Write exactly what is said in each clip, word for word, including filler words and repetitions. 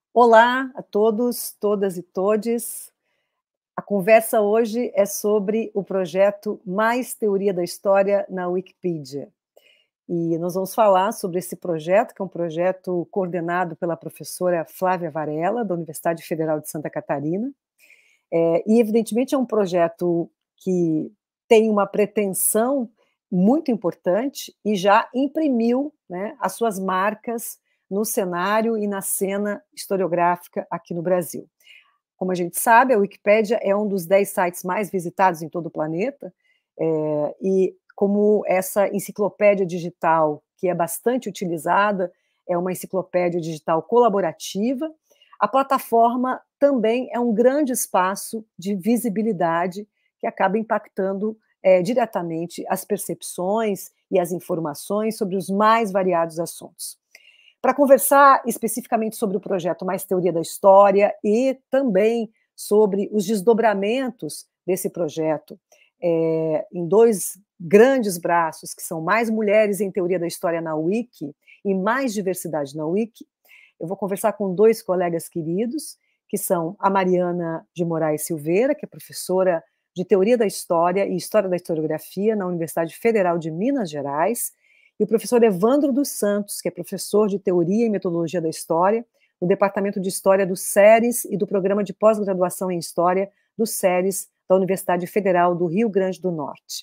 Olá a todos, todas e todes. A conversa hoje é sobre o projeto Mais Teoria da História na Wikipedia. E nós vamos falar sobre esse projeto, que é um projeto coordenado pela professora Flávia Varela, da Universidade Federal de Santa Catarina. É, e, evidentemente, é um projeto que tem uma pretensão muito importante e já imprimiu, né, as suas marcas no cenário e na cena historiográfica aqui no Brasil. Como a gente sabe, a Wikipédia é um dos dez sites mais visitados em todo o planeta, é, e como essa enciclopédia digital, que é bastante utilizada, é uma enciclopédia digital colaborativa, a plataforma também é um grande espaço de visibilidade que acaba impactando é, diretamente as percepções e as informações sobre os mais variados assuntos. Para conversar especificamente sobre o projeto Mais Teoria da História e também sobre os desdobramentos desse projeto é, em dois grandes braços, que são Mais Mulheres em Teoria da História na Wiki e Mais Diversidade na Wiki, eu vou conversar com dois colegas queridos, que são a Mariana de Moraes Silveira, que é professora de Teoria da História e História da Historiografia na Universidade Federal de Minas Gerais, e o professor Evandro dos Santos, que é professor de Teoria e Metodologia da História, no Departamento de História do SERES e do Programa de Pós-Graduação em História do SERES da Universidade Federal do Rio Grande do Norte.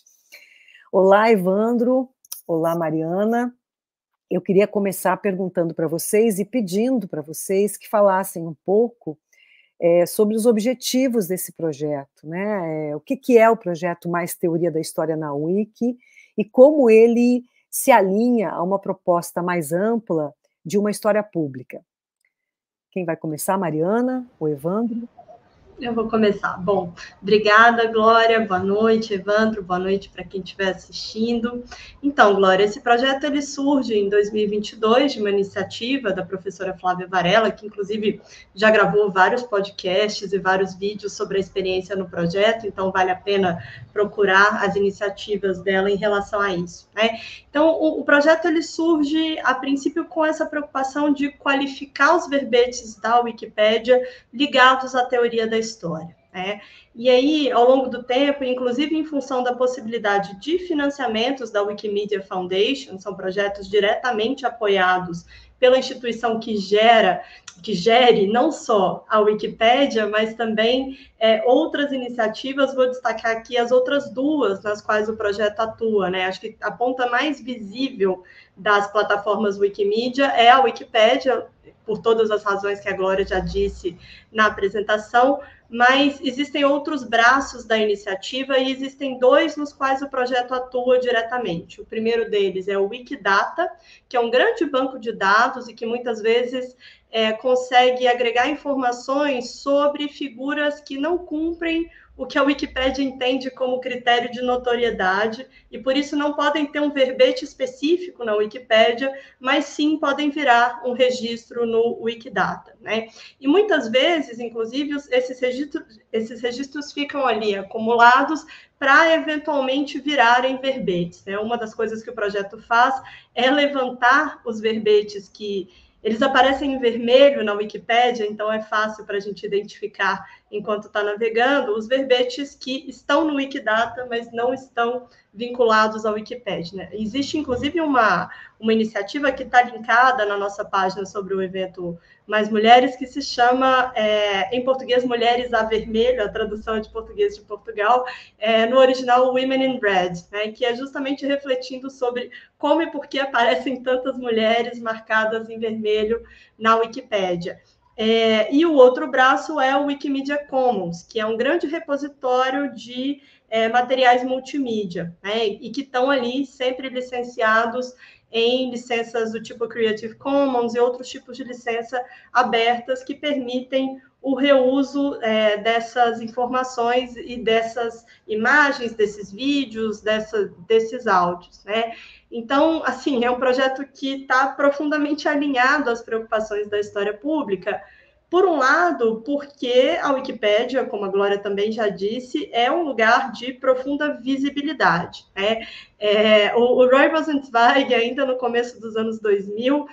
Olá, Evandro. Olá, Mariana. Eu queria começar perguntando para vocês e pedindo para vocês que falassem um pouco é, sobre os objetivos desse projeto, né? É, o que, que é o projeto Mais Teoria da História na Wiki e como ele se alinha a uma proposta mais ampla de uma história pública. Quem vai começar, Mariana ou Evandro? Eu vou começar. Bom, obrigada, Glória. Boa noite, Evandro. Boa noite para quem estiver assistindo. Então, Glória, esse projeto ele surge em dois mil e vinte e dois de uma iniciativa da professora Flávia Varela, que inclusive já gravou vários podcasts e vários vídeos sobre a experiência no projeto, então vale a pena procurar as iniciativas dela em relação a isso, né? Então, o, o projeto ele surge a princípio com essa preocupação de qualificar os verbetes da Wikipédia ligados à teoria da história. Né? E aí, ao longo do tempo, inclusive em função da possibilidade de financiamentos da Wikimedia Foundation, são projetos diretamente apoiados pela instituição que gera, que gere não só a Wikipédia, mas também é, outras iniciativas. Vou destacar aqui as outras duas nas quais o projeto atua, né? Acho que a ponta mais visível das plataformas Wikimedia é a Wikipédia, por todas as razões que a Glória já disse na apresentação, mas existem outros braços da iniciativa e existem dois nos quais o projeto atua diretamente. O primeiro deles é o Wikidata, que é um grande banco de dados e que muitas vezes é, consegue agregar informações sobre figuras que não cumprem o que a Wikipédia entende como critério de notoriedade, e por isso não podem ter um verbete específico na Wikipédia, mas sim podem virar um registro no Wikidata, né? E muitas vezes, inclusive, esses registros, esses registros ficam ali acumulados para eventualmente virarem verbetes, né? Uma das coisas que o projeto faz é levantar os verbetes que eles aparecem em vermelho na Wikipédia, então é fácil para a gente identificar enquanto está navegando os verbetes que estão no Wikidata, mas não estão vinculados à Wikipédia. Né? Existe, inclusive, uma, uma iniciativa que está linkada na nossa página sobre o evento Mais Mulheres, que se chama, é, em português, Mulheres a Vermelho, a tradução é de português de Portugal, é, no original Women in Red, né, que é justamente refletindo sobre como e por que aparecem tantas mulheres marcadas em vermelho na Wikipédia. É, e o outro braço é o Wikimedia Commons, que é um grande repositório de é, materiais multimídia, né, e que estão ali sempre licenciados em licenças do tipo Creative Commons e outros tipos de licença abertas que permitem o reuso é, dessas informações e dessas imagens, desses vídeos, dessa, desses áudios, né? Então, assim, é um projeto que está profundamente alinhado às preocupações da história pública, Por um lado, porque a Wikipédia, como a Glória também já disse, é um lugar de profunda visibilidade. Né? É, o, o Roy Rosenzweig, ainda no começo dos anos dois mil,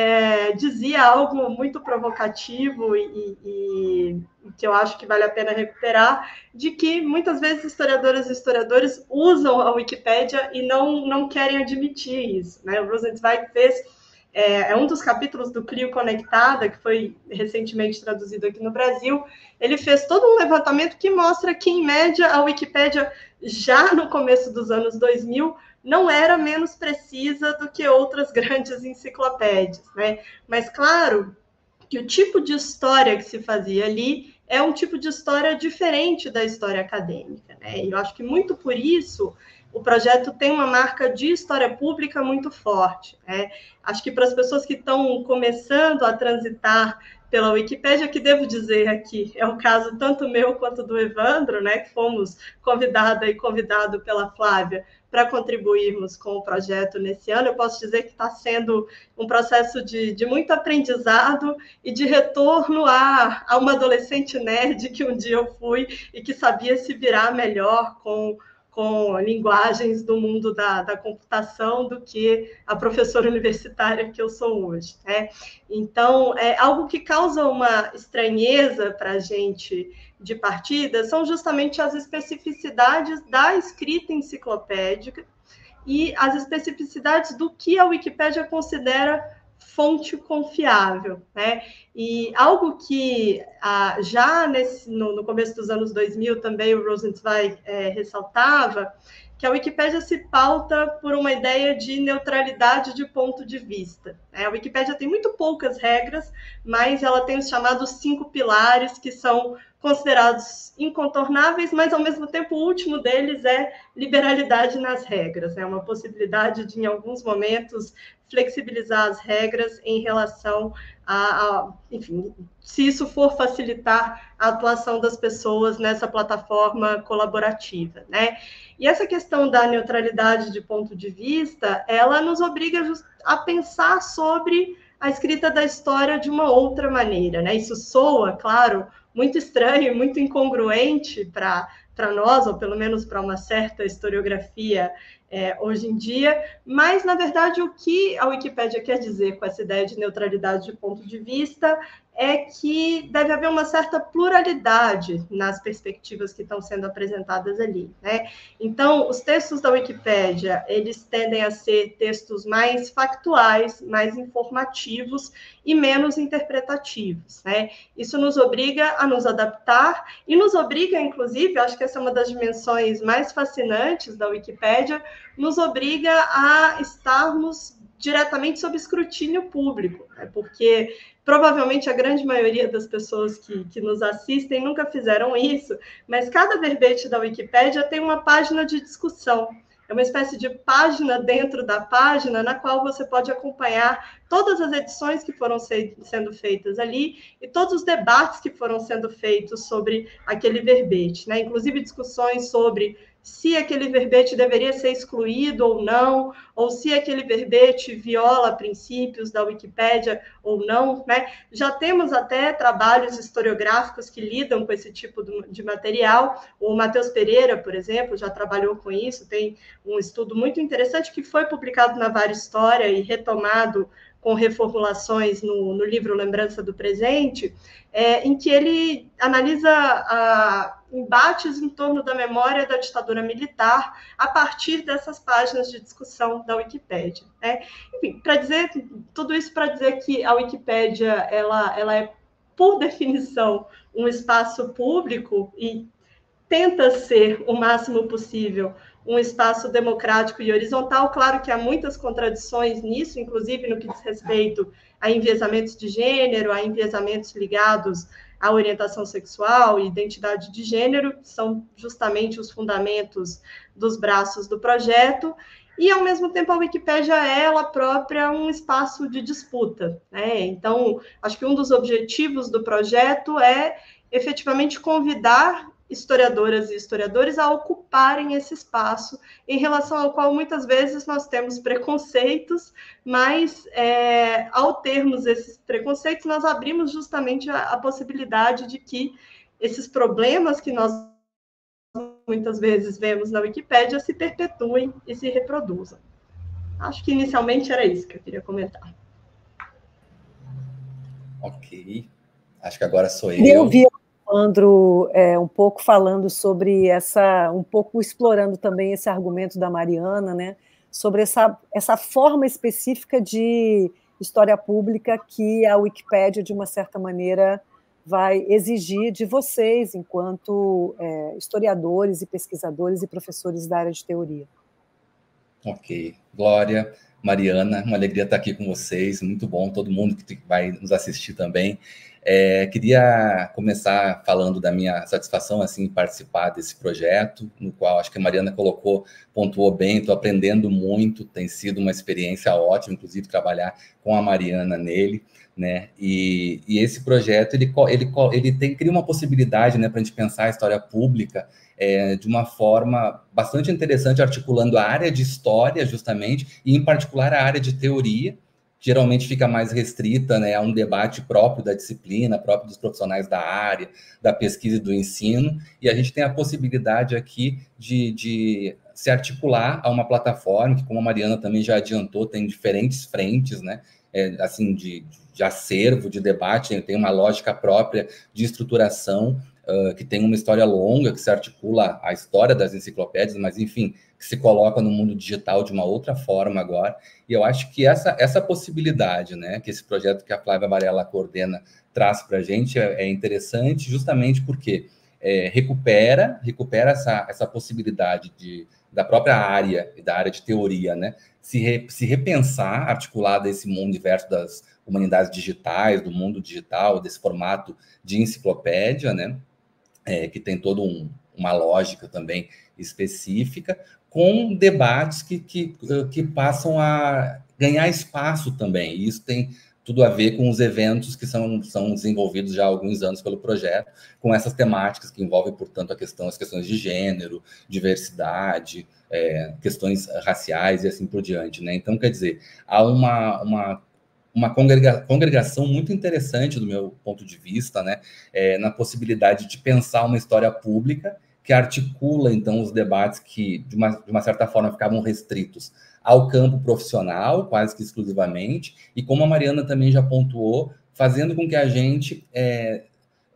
é, dizia algo muito provocativo e, e, e que eu acho que vale a pena recuperar, de que muitas vezes historiadoras e historiadores usam a Wikipédia e não, não querem admitir isso. Né? O Rosenzweig fez... É, é um dos capítulos do Clio Conectada, que foi recentemente traduzido aqui no Brasil. Ele fez todo um levantamento que mostra que, em média, a Wikipédia, já no começo dos anos dois mil, não era menos precisa do que outras grandes enciclopédias. Né? Mas, claro, que o tipo de história que se fazia ali é um tipo de história diferente da história acadêmica. Né? E eu acho que muito por isso o projeto tem uma marca de história pública muito forte. Né? Acho que para as pessoas que estão começando a transitar pela Wikipédia, que devo dizer aqui, é o caso tanto meu quanto do Evandro, né, que fomos convidada e convidado pela Flávia para contribuirmos com o projeto nesse ano. Eu posso dizer que está sendo um processo de, de muito aprendizado e de retorno a, a uma adolescente nerd que um dia eu fui e que sabia se virar melhor com com linguagens do mundo da, da computação do que a professora universitária que eu sou hoje. Né? Então, é algo que causa uma estranheza para a gente de partida são justamente as especificidades da escrita enciclopédica e as especificidades do que a Wikipédia considera fonte confiável. Né? E algo que ah, já nesse, no, no começo dos anos dois mil também o Rosenzweig é, ressaltava, que a Wikipédia se pauta por uma ideia de neutralidade de ponto de vista. Né? A Wikipédia tem muito poucas regras, mas ela tem os chamados cinco pilares, que são considerados incontornáveis, mas, ao mesmo tempo, o último deles é liberalidade nas regras. É né? Uma possibilidade de, em alguns momentos, flexibilizar as regras em relação a, a, enfim, se isso for facilitar a atuação das pessoas nessa plataforma colaborativa, né? E essa questão da neutralidade de ponto de vista, ela nos obriga a pensar sobre a escrita da história de uma outra maneira, né? Isso soa, claro, muito estranho, muito incongruente para para nós, ou pelo menos para uma certa historiografia é, hoje em dia, mas, na verdade, o que a Wikipédia quer dizer com essa ideia de neutralidade de ponto de vista é que deve haver uma certa pluralidade nas perspectivas que estão sendo apresentadas ali. Né? Então, os textos da Wikipédia, eles tendem a ser textos mais factuais, mais informativos e menos interpretativos. Né? Isso nos obriga a nos adaptar e nos obriga, inclusive, acho que essa é uma das dimensões mais fascinantes da Wikipédia, nos obriga a estarmos diretamente sob escrutínio público, né? Porque provavelmente a grande maioria das pessoas que, que nos assistem nunca fizeram isso, mas cada verbete da Wikipédia tem uma página de discussão. É uma espécie de página dentro da página na qual você pode acompanhar todas as edições que foram se, sendo feitas ali e todos os debates que foram sendo feitos sobre aquele verbete, né? Inclusive discussões sobre se aquele verbete deveria ser excluído ou não, ou se aquele verbete viola princípios da Wikipédia ou não. Né? Já temos até trabalhos historiográficos que lidam com esse tipo de material. O Matheus Pereira, por exemplo, já trabalhou com isso, tem um estudo muito interessante que foi publicado na Var História e retomado com reformulações no, no livro Lembrança do Presente, é, em que ele analisa a, embates em torno da memória da ditadura militar a partir dessas páginas de discussão da Wikipédia. Né? Enfim, para dizer tudo isso para dizer que a Wikipédia ela, ela é, por definição, um espaço público e tenta ser o máximo possível um espaço democrático e horizontal. Claro que há muitas contradições nisso, inclusive no que diz respeito a enviesamentos de gênero, a enviesamentos ligados à orientação sexual e identidade de gênero, que são justamente os fundamentos dos braços do projeto, e, ao mesmo tempo, a Wikipédia é ela própria um espaço de disputa. Né? Então, acho que um dos objetivos do projeto é efetivamente convidar historiadoras e historiadores a ocuparem esse espaço, em relação ao qual muitas vezes nós temos preconceitos, mas é, ao termos esses preconceitos, nós abrimos justamente a, a possibilidade de que esses problemas que nós muitas vezes vemos na Wikipédia se perpetuem e se reproduzam. Acho que inicialmente era isso que eu queria comentar. Ok. Acho que agora sou eu. Queria ouvir o Evandro é, um pouco falando sobre essa, um pouco explorando também esse argumento da Mariana, né, sobre essa, essa forma específica de história pública que a Wikipédia, de uma certa maneira, vai exigir de vocês, enquanto é, historiadores e pesquisadores e professores da área de teoria. Ok. Glória, Mariana, uma alegria estar aqui com vocês, muito bom, todo mundo que vai nos assistir também. É, queria começar falando da minha satisfação assim, em participar desse projeto, no qual acho que a Mariana colocou, pontuou bem, estou aprendendo muito, tem sido uma experiência ótima, inclusive trabalhar com a Mariana nele, né? E, e esse projeto ele, ele, ele tem, cria uma possibilidade, né, para a gente pensar a história pública é, de uma forma bastante interessante, articulando a área de história, justamente, e em particular a área de teoria, geralmente fica mais restrita, né, a um debate próprio da disciplina, próprio dos profissionais da área, da pesquisa e do ensino, e a gente tem a possibilidade aqui de, de se articular a uma plataforma, que como a Mariana também já adiantou, tem diferentes frentes, né, é, assim, de, de acervo, de debate, tem uma lógica própria de estruturação, uh, que tem uma história longa, que se articula a história das enciclopédias, mas, enfim, que se coloca no mundo digital de uma outra forma agora, e eu acho que essa, essa possibilidade, né, que esse projeto que a Flávia Varela coordena traz para a gente é, é interessante, justamente porque é, recupera, recupera essa, essa possibilidade de, da própria área, da área de teoria, né, se, re, se repensar, articulada a esse mundo diverso das humanidades digitais, do mundo digital, desse formato de enciclopédia, né, é, que tem toda um, uma lógica também específica, com debates que, que, que passam a ganhar espaço também. E isso tem tudo a ver com os eventos que são, são desenvolvidos já há alguns anos pelo projeto, com essas temáticas que envolvem, portanto, a questão, as questões de gênero, diversidade, é, questões raciais e assim por diante, né? Então, quer dizer, há uma, uma, uma congrega, congregação muito interessante, do meu ponto de vista, né? É, na possibilidade de pensar uma história pública que articula, então, os debates que, de uma, de uma certa forma, ficavam restritos ao campo profissional, quase que exclusivamente, e como a Mariana também já pontuou, fazendo com que a gente, é,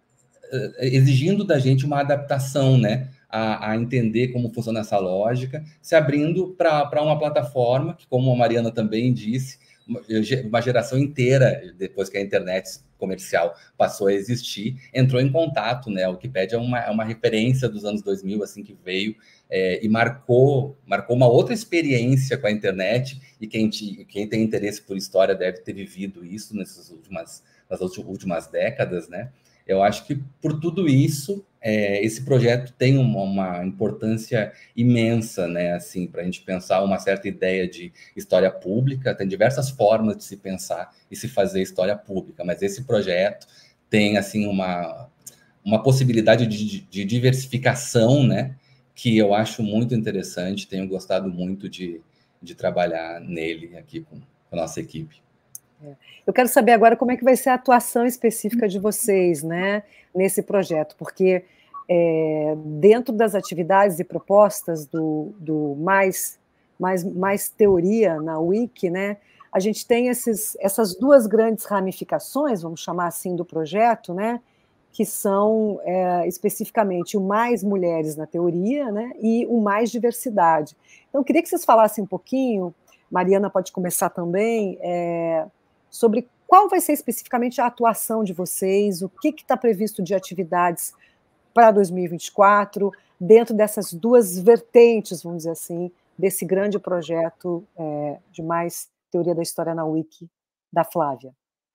exigindo da gente uma adaptação, né, a, a entender como funciona essa lógica, se abrindo para uma plataforma que, como a Mariana também disse, uma geração inteira, depois que a internet comercial passou a existir, entrou em contato, né? A Wikipédia é uma, é uma referência dos anos dois mil, assim, que veio é, e marcou, marcou uma outra experiência com a internet, e quem, te, quem tem interesse por história deve ter vivido isso nessas últimas, nas últimas décadas, né? Eu acho que, por tudo isso, é, esse projeto tem uma, uma importância imensa, né, assim, para a gente pensar uma certa ideia de história pública. Tem diversas formas de se pensar e se fazer história pública, mas esse projeto tem, assim, uma, uma possibilidade de, de diversificação, né, que eu acho muito interessante, tenho gostado muito de, de trabalhar nele aqui com a nossa equipe. Eu quero saber agora como é que vai ser a atuação específica de vocês, né, nesse projeto, porque é, dentro das atividades e propostas do, do mais, mais, mais teoria na Wiki, né, a gente tem esses, essas duas grandes ramificações, vamos chamar assim, do projeto, né, que são é, especificamente o mais mulheres na teoria, né, e o mais diversidade. Então, eu queria que vocês falassem um pouquinho, Mariana pode começar também, é, sobre qual vai ser especificamente a atuação de vocês, o que está previsto de atividades para dois mil e vinte e quatro, dentro dessas duas vertentes, vamos dizer assim, desse grande projeto é, de mais teoria da história na Wiki, da Flávia.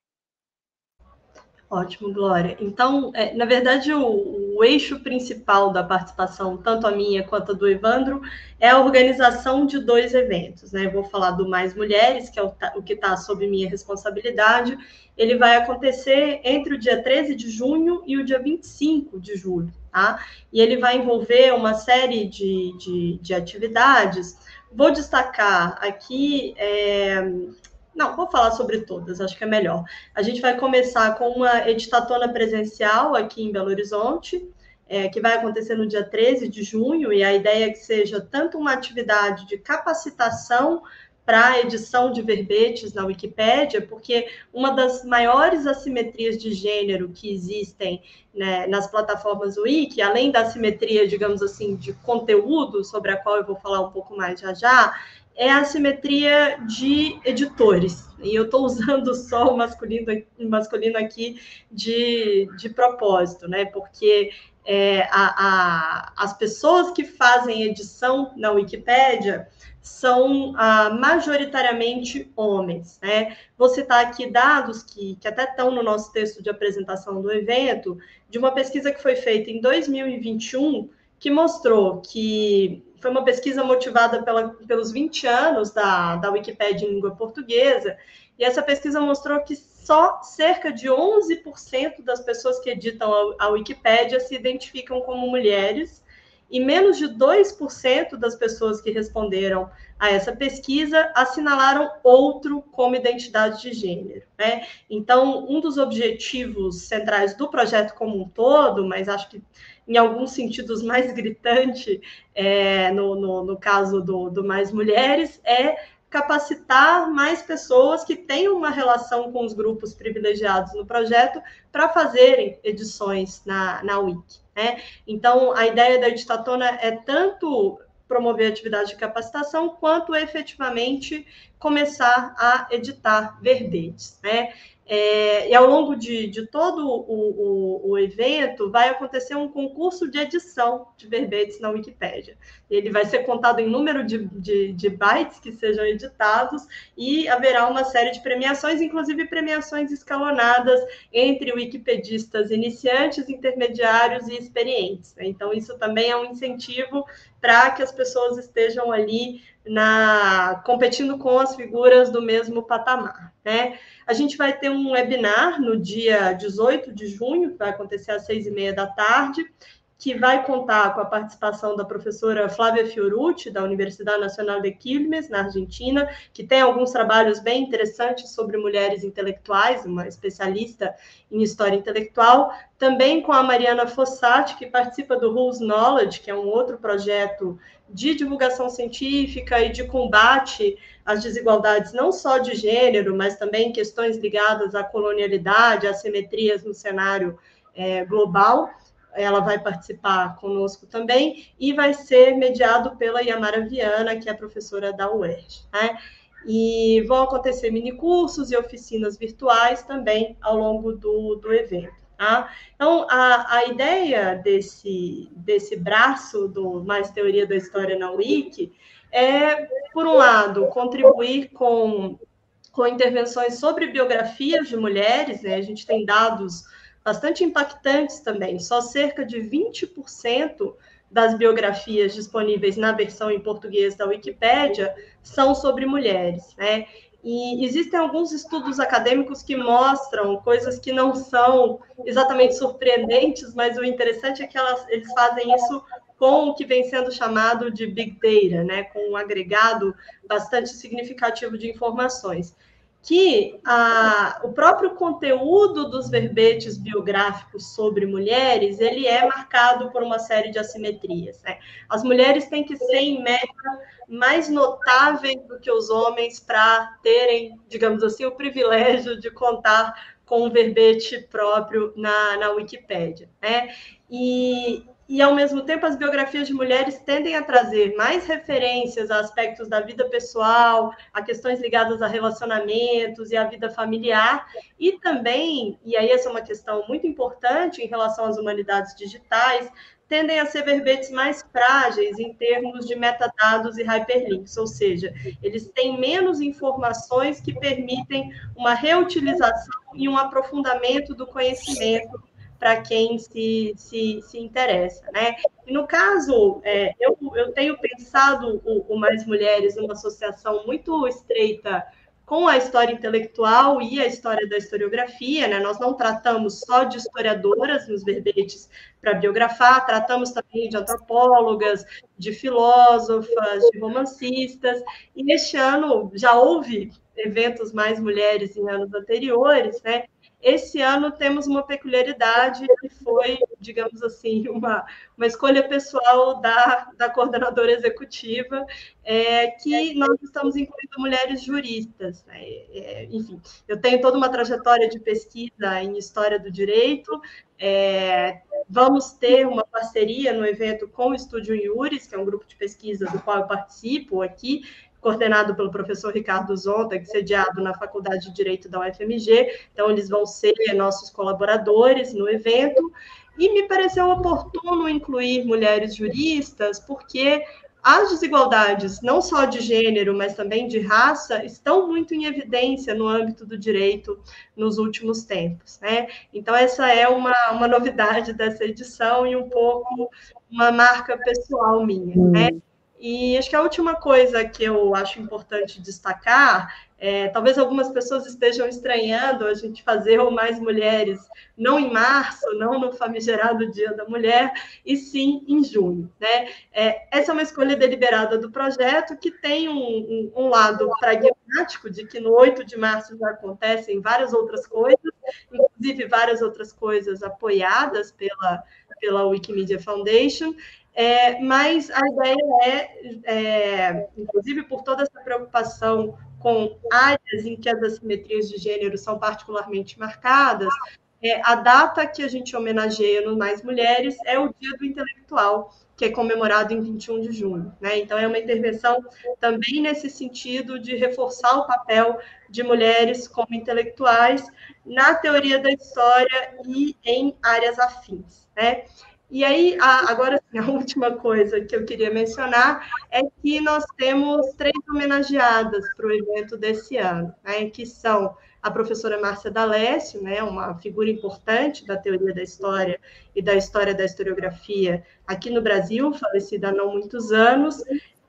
Ótimo, Glória. Então, é, na verdade, o, o eixo principal da participação, tanto a minha quanto a do Evandro, é a organização de dois eventos, né? Eu vou falar do Mais Mulheres, que é o, o que está sob minha responsabilidade. Ele vai acontecer entre o dia treze de junho e o dia vinte e cinco de julho. tá? E ele vai envolver uma série de, de, de atividades. Vou destacar aqui... É... Não, vou falar sobre todas, acho que é melhor. A gente vai começar com uma editatona presencial aqui em Belo Horizonte, é, que vai acontecer no dia treze de junho, e a ideia é que seja tanto uma atividade de capacitação para a edição de verbetes na Wikipédia, porque uma das maiores assimetrias de gênero que existem, né, nas plataformas Wiki, além da assimetria, digamos assim, de conteúdo, sobre a qual eu vou falar um pouco mais já já, é a assimetria de editores. E eu estou usando só o masculino, masculino aqui de, de propósito, né? Porque é, a, a, as pessoas que fazem edição na Wikipédia são ah, majoritariamente homens, né? Vou citar aqui dados que, que até estão no nosso texto de apresentação do evento, de uma pesquisa que foi feita em dois mil e vinte e um, que mostrou que foi uma pesquisa motivada pela, pelos vinte anos da, da Wikipédia em língua portuguesa, e essa pesquisa mostrou que só cerca de onze por cento das pessoas que editam a, a Wikipédia se identificam como mulheres, e menos de dois por cento das pessoas que responderam a essa pesquisa assinalaram outro como identidade de gênero, né? Então, um dos objetivos centrais do projeto como um todo, mas acho que em alguns sentidos mais gritante, é, no, no, no caso do, do Mais Mulheres, é capacitar mais pessoas que tenham uma relação com os grupos privilegiados no projeto para fazerem edições na, na Wiki, né? Então, a ideia da editatona é tanto promover atividade de capacitação, quanto efetivamente começar a editar verbetes, né? É, e ao longo de, de todo o, o, o evento, vai acontecer um concurso de edição de verbetes na Wikipédia. Ele vai ser contado em número de, de, de bytes que sejam editados, e haverá uma série de premiações, inclusive premiações escalonadas entre wikipedistas iniciantes, intermediários e experientes, né? Então, isso também é um incentivo para que as pessoas estejam ali na, competindo com as figuras do mesmo patamar, né? A gente vai ter um webinar no dia dezoito de junho, que vai acontecer às seis e meia da tarde, que vai contar com a participação da professora Flávia Fiorucci, da Universidade Nacional de Quilmes, na Argentina, que tem alguns trabalhos bem interessantes sobre mulheres intelectuais, uma especialista em história intelectual. Também com a Mariana Fossati, que participa do Who's Knowledge, que é um outro projeto de divulgação científica e de combate às desigualdades, não só de gênero, mas também questões ligadas à colonialidade, assimetrias no cenário é, global. Ela vai participar conosco também, e vai ser mediado pela Yamara Viana, que é professora da U E R J, né? E vão acontecer minicursos e oficinas virtuais também ao longo do, do evento. Tá? Então, a, a ideia desse, desse braço do Mais Teoria da História na Wiki é, por um lado, contribuir com, com intervenções sobre biografias de mulheres, né? A gente tem dados bastante impactantes também. Só cerca de vinte por cento das biografias disponíveis na versão em português da Wikipédia são sobre mulheres, né? E existem alguns estudos acadêmicos que mostram coisas que não são exatamente surpreendentes, mas o interessante é que elas, eles fazem isso com o que vem sendo chamado de Big Data, né? Com um agregado bastante significativo de informações. Que a, o próprio conteúdo dos verbetes biográficos sobre mulheres, ele é marcado por uma série de assimetrias, né? As mulheres têm que ser, em média, mais notáveis do que os homens para terem, digamos assim, o privilégio de contar com um verbete próprio na, na Wikipédia, né? E... E, ao mesmo tempo, as biografias de mulheres tendem a trazer mais referências a aspectos da vida pessoal, a questões ligadas a relacionamentos e à vida familiar, e também, e aí essa é uma questão muito importante em relação às humanidades digitais, tendem a ser verbetes mais frágeis em termos de metadados e hyperlinks, ou seja, eles têm menos informações que permitem uma reutilização e um aprofundamento do conhecimento para quem se, se, se interessa, né? E no caso, é, eu, eu tenho pensado o, o Mais Mulheres numa associação muito estreita com a história intelectual e a história da historiografia, né? Nós não tratamos só de historiadoras nos verbetes para biografar, tratamos também de antropólogas, de filósofas, de romancistas, e este ano já houve eventos mais mulheres em anos anteriores, né? Esse ano temos uma peculiaridade que foi, digamos assim, uma, uma escolha pessoal da, da coordenadora executiva, é, que nós estamos incluindo mulheres juristas. Né? É, enfim, eu tenho toda uma trajetória de pesquisa em História do Direito, é, vamos ter uma parceria no evento com o Estúdio Iuris, que é um grupo de pesquisa do qual eu participo aqui, coordenado pelo professor Ricardo Zonta, sediado na Faculdade de Direito da U F M G, então eles vão ser nossos colaboradores no evento, e me pareceu oportuno incluir mulheres juristas, porque as desigualdades, não só de gênero, mas também de raça, estão muito em evidência no âmbito do direito nos últimos tempos, né? Então, essa é uma, uma novidade dessa edição e um pouco uma marca pessoal minha, né? E acho que a última coisa que eu acho importante destacar, é, talvez algumas pessoas estejam estranhando a gente fazer o Mais Mulheres não em março, não no famigerado Dia da Mulher, e sim em junho. Né? É, essa é uma escolha deliberada do projeto, que tem um, um, um lado pragmático, de que no oito de março já acontecem várias outras coisas, inclusive várias outras coisas apoiadas pela, pela Wikimedia Foundation. É, mas a ideia é, é, inclusive por toda essa preocupação com áreas em que as assimetrias de gênero são particularmente marcadas, é, a data que a gente homenageia no Mais Mulheres é o Dia do Intelectual, que é comemorado em vinte e um de junho. Né? Então, é uma intervenção também nesse sentido de reforçar o papel de mulheres como intelectuais na teoria da história e em áreas afins. Né? E aí, agora, a última coisa que eu queria mencionar é que nós temos três homenageadas para o evento desse ano, né, que são a professora Márcia D'Alessio, né, uma figura importante da teoria da história e da história da historiografia aqui no Brasil, falecida há não muitos anos,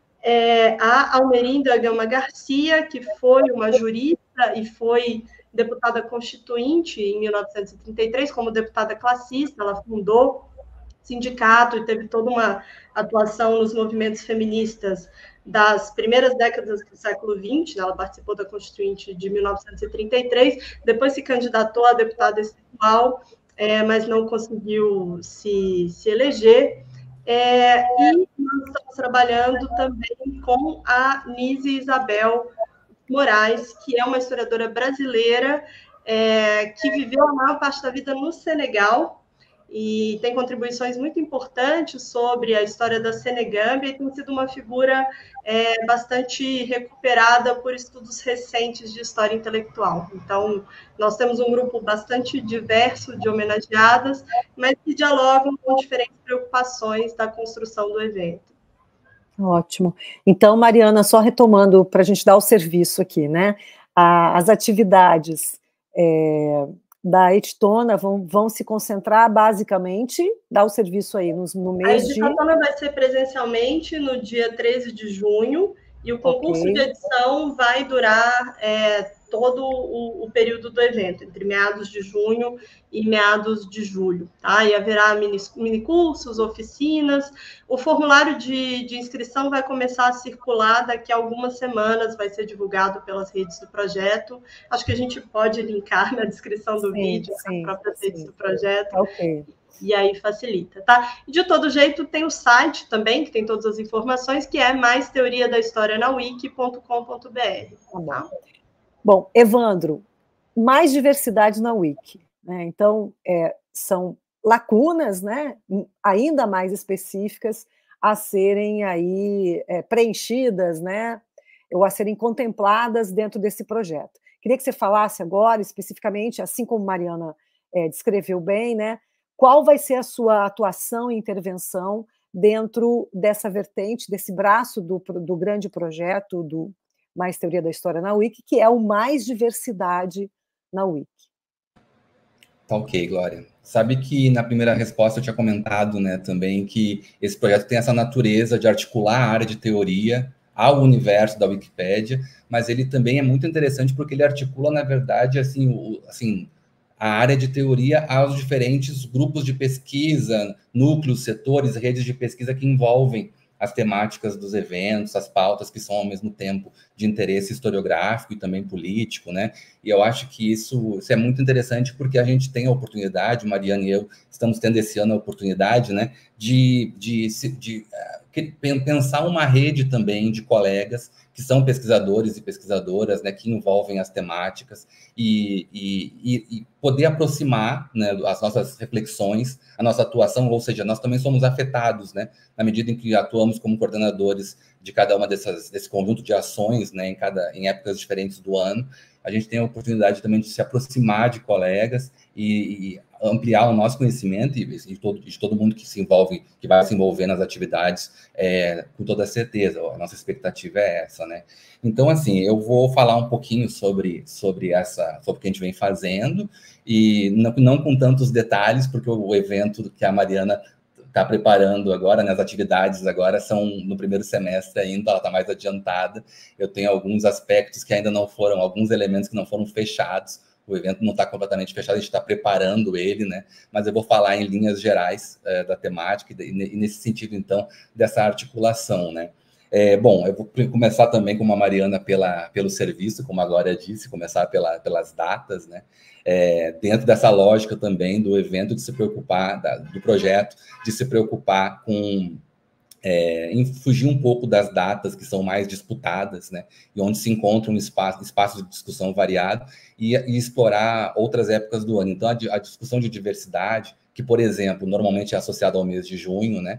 é, a Almerinda Gama Garcia, que foi uma jurista e foi deputada constituinte em mil novecentos e trinta e três, como deputada classista, ela fundou sindicato e teve toda uma atuação nos movimentos feministas das primeiras décadas do século vinte, né? Ela participou da Constituinte de mil novecentos e trinta e três, depois se candidatou a deputada estadual, é, mas não conseguiu se, se eleger. É, e nós estamos trabalhando também com a Nise Isabel Moraes, que é uma historiadora brasileira é, que viveu a maior parte da vida no Senegal, e tem contribuições muito importantes sobre a história da Senegâmbia e tem sido uma figura é, bastante recuperada por estudos recentes de história intelectual. Então, nós temos um grupo bastante diverso de homenageadas, mas que dialogam com diferentes preocupações da construção do evento. Ótimo. Então, Mariana, só retomando para a gente dar o serviço aqui, né? As atividades... É... da Editona vão, vão se concentrar basicamente, dar o serviço aí no, no mês de... A Editona vai ser presencialmente no dia treze de junho, e o concurso okay. de edição vai durar é, todo o, o período do evento, entre meados de junho e meados de julho. Tá? E haverá mini, mini cursos, oficinas. O formulário de, de inscrição vai começar a circular daqui a algumas semanas, vai ser divulgado pelas redes do projeto. Acho que a gente pode linkar na descrição do sim, vídeo, sim, nas próprias sim. redes do projeto. Ok. E aí facilita, tá? De todo jeito, tem o site também, que tem todas as informações, que é mais teoria da história na wiki ponto com ponto br. Tá? Bom, Evandro, mais diversidade na Wiki. Né? Então, é, são lacunas, né, ainda mais específicas a serem aí é, preenchidas, né, ou a serem contempladas dentro desse projeto. Queria que você falasse agora, especificamente, assim como Mariana é, descreveu bem, né, qual vai ser a sua atuação e intervenção dentro dessa vertente, desse braço do, do grande projeto do Mais Teoria da História na Wiki, que é o Mais Diversidade na Wiki. Tá ok, Glória. Sabe que na primeira resposta eu tinha comentado, né, também que esse projeto tem essa natureza de articular a área de teoria ao universo da Wikipédia, mas ele também é muito interessante porque ele articula, na verdade, assim, o, assim, a área de teoria aos diferentes grupos de pesquisa, núcleos, setores, redes de pesquisa que envolvem as temáticas dos eventos, as pautas que são, ao mesmo tempo, de interesse historiográfico e também político, né? E eu acho que isso, isso é muito interessante porque a gente tem a oportunidade, Mariana e eu estamos tendo esse ano a oportunidade, né, de, de, de, de pensar uma rede também de colegas que são pesquisadores e pesquisadoras, né, que envolvem as temáticas e, e, e poder aproximar, né, as nossas reflexões, a nossa atuação, ou seja, nós também somos afetados, né, na medida em que atuamos como coordenadores de cada uma dessas, desse conjunto de ações, né, em, cada, em épocas diferentes do ano, a gente tem a oportunidade também de se aproximar de colegas e, e ampliar o nosso conhecimento e, e todo, de todo mundo que se envolve, que vai se envolver nas atividades, é, com toda certeza, a nossa expectativa é essa, né? Então, assim, eu vou falar um pouquinho sobre, sobre, essa, sobre o que a gente vem fazendo, e não, não com tantos detalhes, porque o, o evento que a Mariana está preparando agora, né, as atividades agora são no primeiro semestre ainda, ela está mais adiantada, eu tenho alguns aspectos que ainda não foram, alguns elementos que não foram fechados, o evento não está completamente fechado, a gente está preparando ele, né, mas eu vou falar em linhas gerais é, da temática e, e nesse sentido, então, dessa articulação, né. É, bom, eu vou começar também com a Mariana pela, pelo serviço, como a Glória disse, começar pela, pelas datas, né? É, dentro dessa lógica também do evento de se preocupar, da, do projeto, de se preocupar com é, em fugir um pouco das datas que são mais disputadas, né? E onde se encontra um espaço, espaço de discussão variado e, e explorar outras épocas do ano. Então, a, a discussão de diversidade, que, por exemplo, normalmente é associada ao mês de junho, né?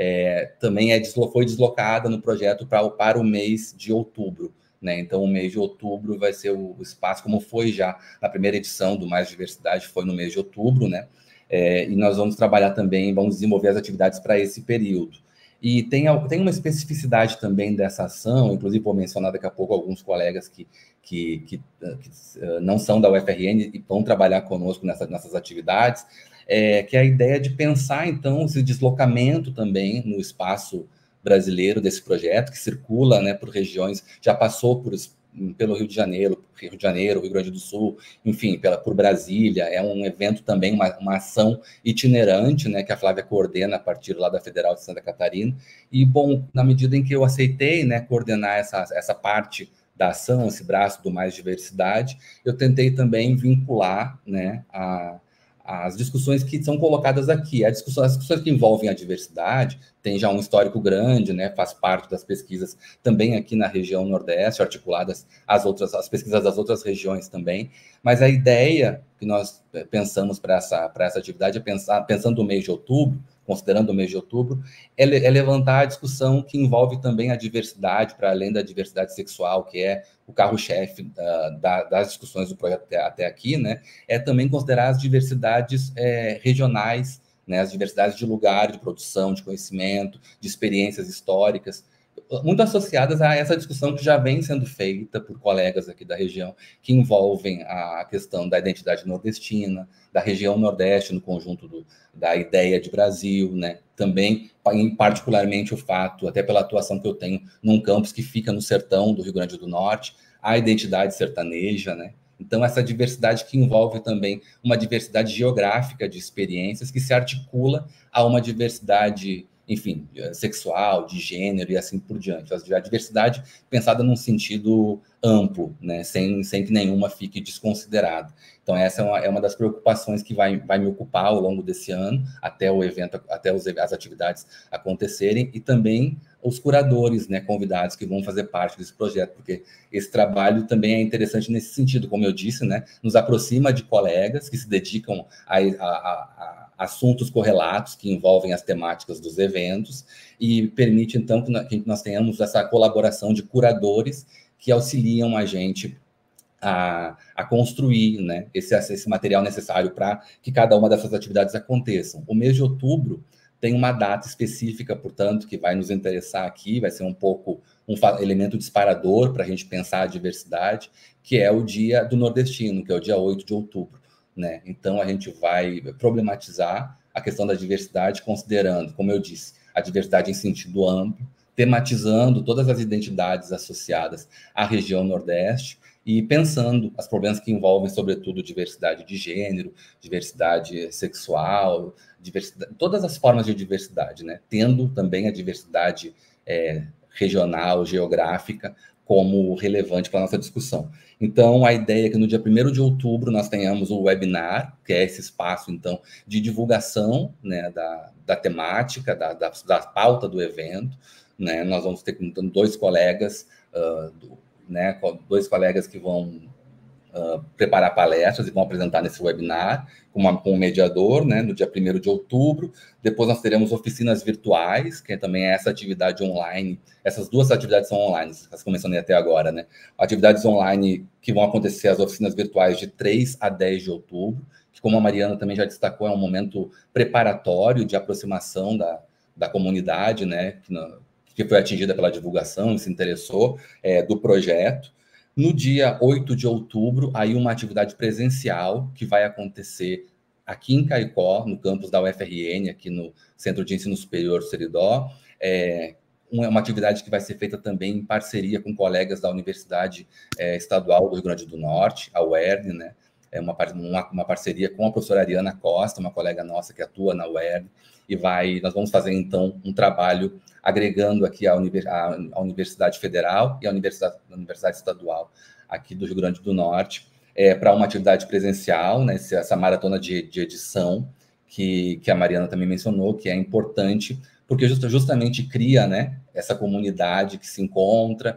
É, também é, foi deslocada no projeto pra, para o mês de outubro, né? Então, o mês de outubro vai ser o, o espaço, como foi já na primeira edição do Mais Diversidade, foi no mês de outubro, né? É, e nós vamos trabalhar também, vamos desenvolver as atividades para esse período. E tem, tem uma especificidade também dessa ação, inclusive vou mencionar daqui a pouco alguns colegas que, que, que, que não são da U F R N e vão trabalhar conosco nessa, nessas atividades, é, que é a ideia de pensar, então, esse deslocamento também no espaço brasileiro desse projeto, que circula, né, por regiões, já passou por, pelo Rio de Janeiro, Rio de Janeiro, Rio Grande do Sul, enfim, pela, por Brasília, é um evento também, uma, uma ação itinerante, né, que a Flávia coordena a partir lá da Federal de Santa Catarina, e, bom, na medida em que eu aceitei, né, coordenar essa, essa parte da ação, esse braço do Mais Diversidade, eu tentei também vincular, né, a as discussões que são colocadas aqui, a discussão, as discussões que envolvem a diversidade, tem já um histórico grande, né, faz parte das pesquisas também aqui na região Nordeste, articuladas as outras, as pesquisas das outras regiões também, mas a ideia que nós pensamos para essa, para essa atividade é pensar, pensando no mês de outubro, considerando o mês de outubro, é, é levantar a discussão que envolve também a diversidade, para além da diversidade sexual, que é o carro-chefe uh, da, das discussões do projeto até, até aqui, né, é também considerar as diversidades é, regionais, né, as diversidades de lugar, de produção, de conhecimento, de experiências históricas, muito associadas a essa discussão que já vem sendo feita por colegas aqui da região, que envolvem a questão da identidade nordestina, da região Nordeste no conjunto do, da ideia de Brasil, né? Também, particularmente, o fato, até pela atuação que eu tenho num campus que fica no sertão do Rio Grande do Norte, a identidade sertaneja, né? Então, essa diversidade que envolve também uma diversidade geográfica de experiências que se articula a uma diversidade, enfim, sexual, de gênero e assim por diante. A diversidade pensada num sentido amplo, né, sem, sem que nenhuma fique desconsiderada. Então, essa é uma, é uma das preocupações que vai, vai me ocupar ao longo desse ano, até o evento, até os, as atividades acontecerem, e também os curadores, né, convidados que vão fazer parte desse projeto, porque esse trabalho também é interessante nesse sentido, como eu disse, né, nos aproxima de colegas que se dedicam a, a, a assuntos correlatos que envolvem as temáticas dos eventos e permite, então, que nós tenhamos essa colaboração de curadores que auxiliam a gente a, a construir, né, esse, esse material necessário para que cada uma dessas atividades aconteçam. O mês de outubro tem uma data específica, portanto, que vai nos interessar aqui, vai ser um pouco um elemento disparador para a gente pensar a diversidade, que é o Dia do Nordestino, que é o dia oito de outubro. Né? Então, a gente vai problematizar a questão da diversidade, considerando, como eu disse, a diversidade em sentido amplo, tematizando todas as identidades associadas à região Nordeste e pensando os problemas que envolvem, sobretudo, diversidade de gênero, diversidade sexual, diversidade, todas as formas de diversidade, né? Tendo também a diversidade é, regional, geográfica, como relevante para a nossa discussão. Então, a ideia é que no dia primeiro de outubro nós tenhamos o webinar, que é esse espaço, então, de divulgação, né, da, da temática, da, da, da pauta do evento, né? Nós vamos ter então, dois colegas, uh, do, né, dois colegas que vão uh, preparar palestras e vão apresentar nesse webinar, com, uma, com um mediador, né, no dia primeiro de outubro. Depois nós teremos oficinas virtuais, que também é essa atividade online. Essas duas atividades são online, as que eu mencionei até agora, né? Atividades online que vão acontecer, as oficinas virtuais, de três a dez de outubro, que, como a Mariana também já destacou, é um momento preparatório de aproximação da, da comunidade, né, que, não, que foi atingida pela divulgação e se interessou é, do projeto. No dia oito de outubro, aí uma atividade presencial que vai acontecer aqui em Caicó, no campus da U F R N, aqui no Centro de Ensino Superior Seridó. É uma atividade que vai ser feita também em parceria com colegas da Universidade é, Estadual do Rio Grande do Norte, a U E R N, né? É uma, uma, uma parceria com a professora Ariana Costa, uma colega nossa que atua na U E R N, e vai, nós vamos fazer, então, um trabalho agregando aqui a, Univers, a, a Universidade Federal e a Universidade, a Universidade Estadual aqui do Rio Grande do Norte, é, para uma atividade presencial, né, essa maratona de, de edição, que, que a Mariana também mencionou, que é importante, porque just, justamente cria, né, essa comunidade que se encontra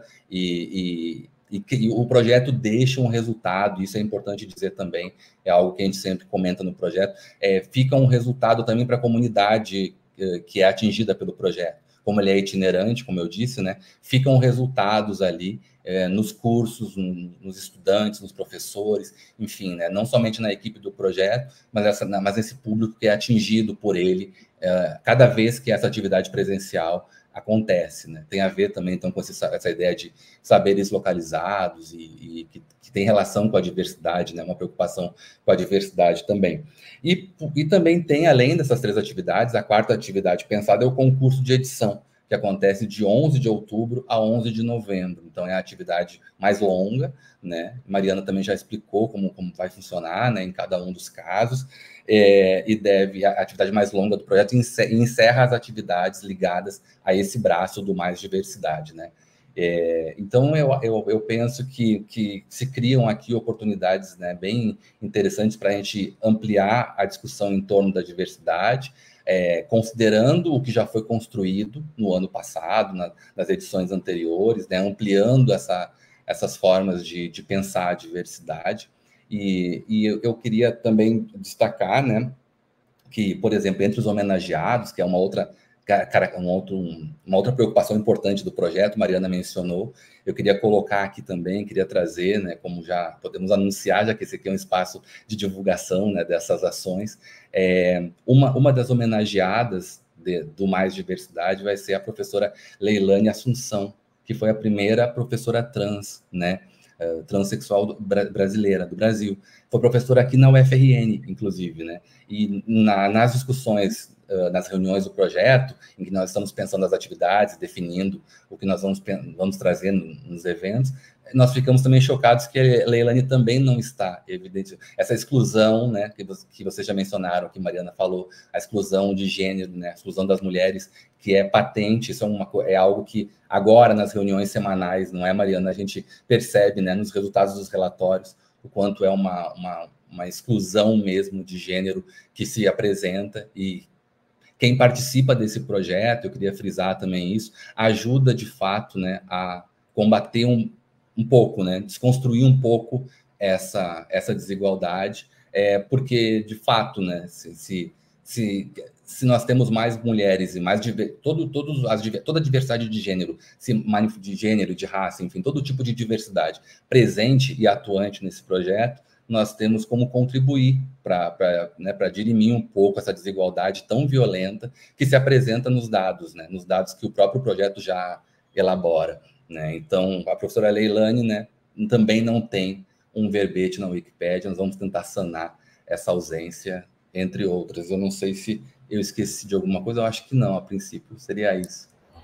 e, e, e, e o projeto deixa um resultado, isso é importante dizer também, é algo que a gente sempre comenta no projeto, é, fica um resultado também para a comunidade é, que é atingida pelo projeto. Como ele é itinerante, como eu disse, né, ficam resultados ali é, nos cursos, no, nos estudantes, nos professores, enfim, né, não somente na equipe do projeto, mas, essa, mas esse público que é atingido por ele é, cada vez que essa atividade presencial acontece, né? Tem a ver também, então, com essa, essa ideia de saberes localizados e, e que, que tem relação com a diversidade, né? Uma preocupação com a diversidade também. E, e também tem, além dessas três atividades, a quarta atividade pensada é o concurso de edição, que acontece de onze de outubro a onze de novembro. Então, é a atividade mais longa, né? Mariana também já explicou como, como vai funcionar, né, em cada um dos casos, é, e deve, a atividade mais longa do projeto encerra as atividades ligadas a esse braço do Mais Diversidade, né? É, então, eu, eu, eu penso que, que se criam aqui oportunidades, né, bem interessantes para a gente ampliar a discussão em torno da diversidade, é, considerando o que já foi construído no ano passado, na, nas edições anteriores, né, ampliando essa, essas formas de, de pensar a diversidade. E, e eu, eu queria também destacar, né, que, por exemplo, entre os homenageados, que é uma outra... Cara, um outro, uma outra preocupação importante do projeto, Mariana mencionou, eu queria colocar aqui também, queria trazer, né, como já podemos anunciar, já que esse aqui é um espaço de divulgação, né, dessas ações, é, uma, uma das homenageadas de, do Mais Diversidade vai ser a professora Leilane Assunção, que foi a primeira professora trans, né, uh, transexual do, bra, brasileira, do Brasil. Foi professora aqui na U F R N, inclusive, né, e na, nas discussões, Uh, nas reuniões do projeto, em que nós estamos pensando as atividades, definindo o que nós vamos, vamos trazer no, nos eventos, nós ficamos também chocados que a Leilane também não está, evidente. Essa exclusão, né, que, que vocês já mencionaram, que Mariana falou, a exclusão de gênero, né, a exclusão das mulheres, que é patente, isso é, uma, é algo que agora nas reuniões semanais, não é, Mariana, a gente percebe, né, nos resultados dos relatórios, o quanto é uma, uma, uma exclusão mesmo de gênero que se apresenta e quem participa desse projeto, eu queria frisar também isso, ajuda de fato, né, a combater um, um pouco, né, desconstruir um pouco essa, essa desigualdade, é, porque de fato, né, se, se, se, se nós temos mais mulheres e mais todo, todos as, toda a diversidade de gênero, se, de gênero, de raça, enfim, todo tipo de diversidade presente e atuante nesse projeto, nós temos como contribuir para né, para dirimir um pouco essa desigualdade tão violenta que se apresenta nos dados, né, nos dados que o próprio projeto já elabora, né? Então, a professora Leilane, né, também não tem um verbete na Wikipédia, nós vamos tentar sanar essa ausência, entre outras. Eu não sei se eu esqueci de alguma coisa, eu acho que não, a princípio, seria isso.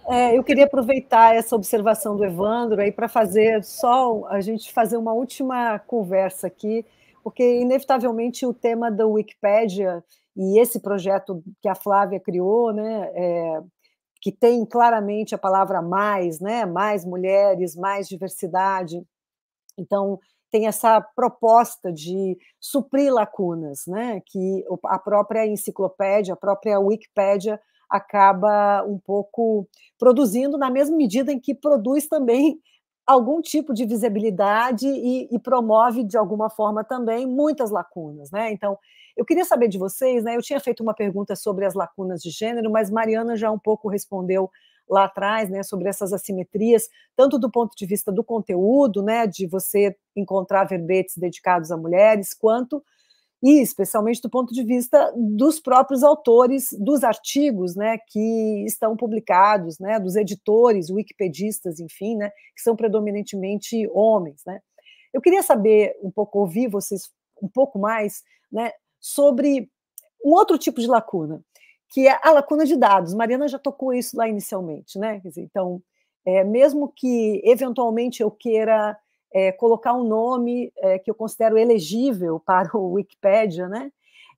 É, eu queria aproveitar essa observação do Evandro aí para fazer só a gente fazer uma última conversa aqui, porque inevitavelmente o tema da Wikipédia e esse projeto que a Flávia criou, né, é, que tem claramente a palavra mais, né, mais mulheres, mais diversidade. Então, tem essa proposta de suprir lacunas, né, que a própria enciclopédia, a própria Wikipédia acaba um pouco produzindo na mesma medida em que produz também algum tipo de visibilidade e, e promove, de alguma forma, também muitas lacunas, né? Então, eu queria saber de vocês, né? Eu tinha feito uma pergunta sobre as lacunas de gênero, mas Mariana já um pouco respondeu lá atrás, né, sobre essas assimetrias, tanto do ponto de vista do conteúdo, né, de você encontrar verbetes dedicados a mulheres, quanto, e especialmente do ponto de vista dos próprios autores dos artigos, né, que estão publicados, né, dos editores, wikipedistas, enfim, né, que são predominantemente homens, né. Eu queria saber um pouco, ouvir vocês um pouco mais, né, sobre um outro tipo de lacuna, que é a lacuna de dados. Mariana já tocou isso lá inicialmente, né? Quer dizer, então, é, mesmo que eventualmente eu queira é, colocar um nome é, que eu considero elegível para o Wikipédia, né?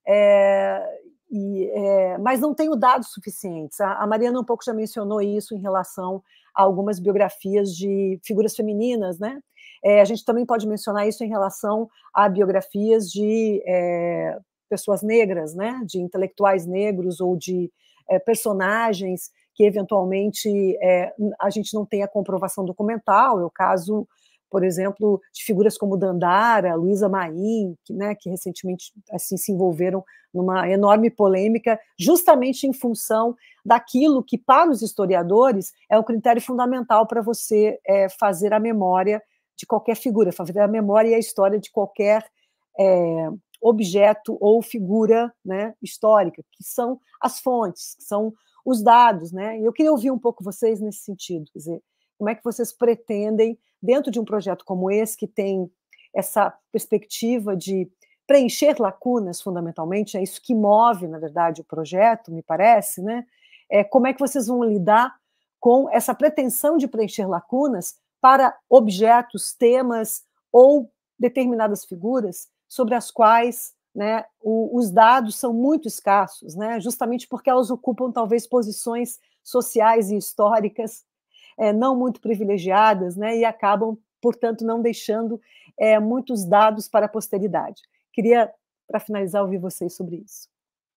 É, e, é, mas não tenho dados suficientes. A, a Mariana um pouco já mencionou isso em relação a algumas biografias de figuras femininas, né? É, a gente também pode mencionar isso em relação a biografias de é, pessoas negras, né, de intelectuais negros ou de é, personagens que eventualmente é, a gente não tem a comprovação documental. É o caso, por exemplo, de figuras como Dandara, Luísa Maim, que, né, que recentemente assim se envolveram numa enorme polêmica, justamente em função daquilo que, para os historiadores, é o critério fundamental para você é, fazer a memória de qualquer figura, fazer a memória e a história de qualquer é, objeto ou figura, né, histórica, que são as fontes, que são os dados, né? E eu queria ouvir um pouco vocês nesse sentido, quer dizer, como é que vocês pretendem, dentro de um projeto como esse, que tem essa perspectiva de preencher lacunas, fundamentalmente, é isso que move, na verdade, o projeto, me parece, né? É, como é que vocês vão lidar com essa pretensão de preencher lacunas para objetos, temas ou determinadas figuras sobre as quais, né, o, os dados são muito escassos, né, justamente porque elas ocupam talvez posições sociais e históricas é, não muito privilegiadas, né, e acabam, portanto, não deixando é, muitos dados para a posteridade. Queria, para finalizar, ouvir vocês sobre isso.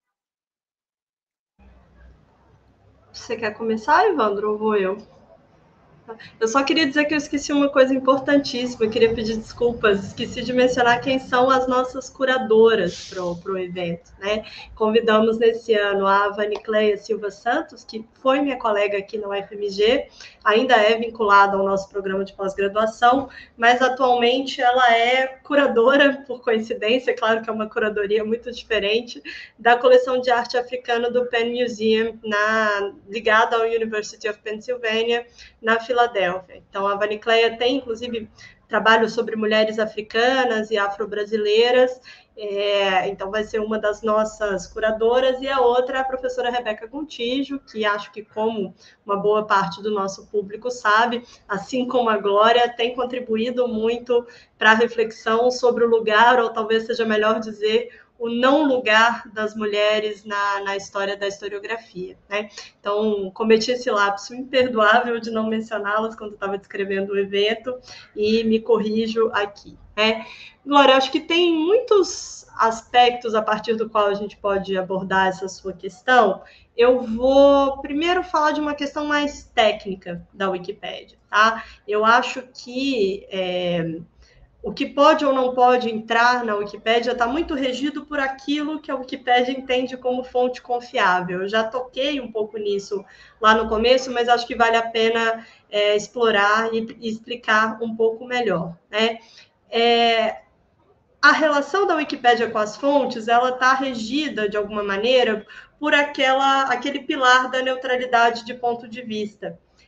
Você quer começar, Evandro, ou vou eu? Eu só queria dizer que eu esqueci uma coisa importantíssima, eu queria pedir desculpas, esqueci de mencionar quem são as nossas curadoras para o evento, né? Convidamos nesse ano a Vanicleia Silva Santos, que foi minha colega aqui na U F M G, ainda é vinculada ao nosso programa de pós-graduação, mas atualmente ela é curadora, por coincidência, claro que é uma curadoria muito diferente, da coleção de arte africana do Penn Museum, na, ligada ao University of Pennsylvania, na Filadélfia. Então, a Vanicleia tem, inclusive, trabalho sobre mulheres africanas e afro-brasileiras, é, então vai ser uma das nossas curadoras, e a outra é a professora Rebeca Gontijo, que acho que, como uma boa parte do nosso público sabe, assim como a Glória, tem contribuído muito para a reflexão sobre o lugar, ou talvez seja melhor dizer, o não lugar das mulheres na, na história da historiografia, né? Então, cometi esse lapso imperdoável de não mencioná-las quando estava descrevendo o evento e me corrijo aqui, né? Glória, acho que tem muitos aspectos a partir do qual a gente pode abordar essa sua questão. Eu vou primeiro falar de uma questão mais técnica da Wikipédia, tá? Eu acho que é, o que pode ou não pode entrar na Wikipédia está muito regido por aquilo que a Wikipédia entende como fonte confiável. Eu já toquei um pouco nisso lá no começo, mas acho que vale a pena é, explorar e, e explicar um pouco melhor, né? É, a relação da Wikipédia com as fontes, ela está regida, de alguma maneira, por aquela, aquele pilar da neutralidade de ponto de vista.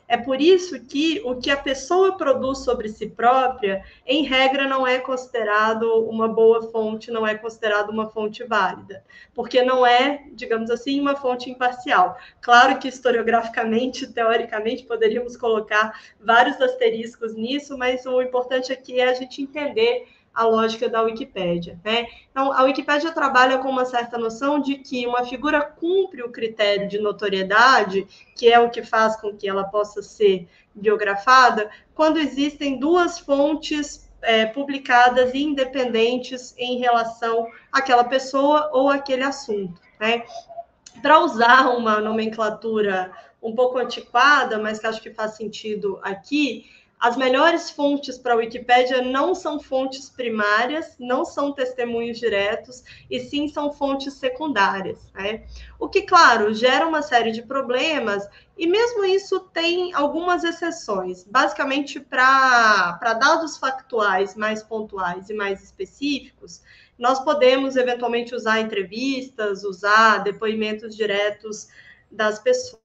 É por isso que o que a pessoa produz sobre si própria, em regra, não é considerado uma boa fonte, não é considerado uma fonte válida, porque não é, digamos assim, uma fonte imparcial. Claro que historiograficamente, teoricamente, poderíamos colocar vários asteriscos nisso, mas o importante aqui é a gente entender a lógica da Wikipédia, né? Então, a Wikipédia trabalha com uma certa noção de que uma figura cumpre o critério de notoriedade, que é o que faz com que ela possa ser biografada, quando existem duas fontes é, publicadas e independentes em relação àquela pessoa ou àquele assunto, né? Para usar uma nomenclatura um pouco antiquada, mas que acho que faz sentido aqui, as melhores fontes para a Wikipédia não são fontes primárias, não são testemunhos diretos, e sim são fontes secundárias, né? O que, claro, gera uma série de problemas, e mesmo isso tem algumas exceções. Basicamente, para dados factuais mais pontuais e mais específicos, nós podemos, eventualmente, usar entrevistas, usar depoimentos diretos das pessoas.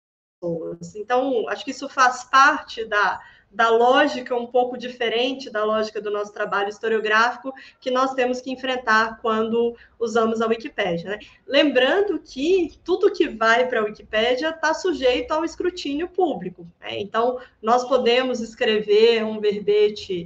Então, acho que isso faz parte da... da lógica um pouco diferente da lógica do nosso trabalho historiográfico que nós temos que enfrentar quando usamos a Wikipédia, né? Lembrando que tudo que vai para a Wikipédia está sujeito ao escrutínio público, né? Então, nós podemos escrever um verbete